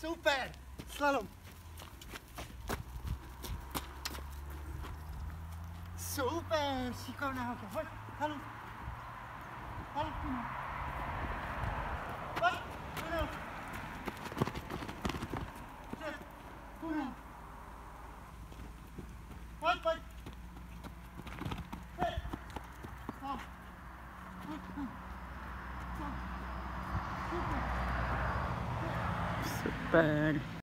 Super! Slalom! Super! Šikovná holka, pojď, halu! Halu, pojď, tunel! Před, tunel! Pojď, pojď! Před! No! Pojď, pojď! Super.